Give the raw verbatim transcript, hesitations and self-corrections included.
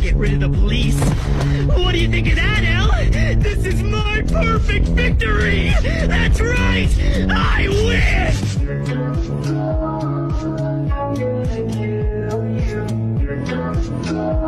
get rid of the police. What do you think of that, Elle? This is my perfect victory! That's right! I win!